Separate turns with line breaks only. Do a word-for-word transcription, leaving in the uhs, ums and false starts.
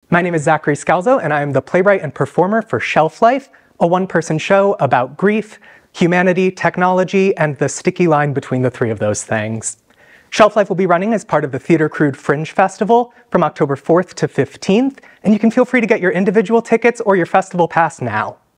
My name is Zachary Scalzo, and I am the playwright and performer for Shelf Life, a one-person show about grief, humanity, technology, and the sticky line between the three of those things. Shelf Life will be running as part of the Theatre Crude Fringe Festival from October fourth to fifteenth, and you can feel free to get your individual tickets or your festival pass now.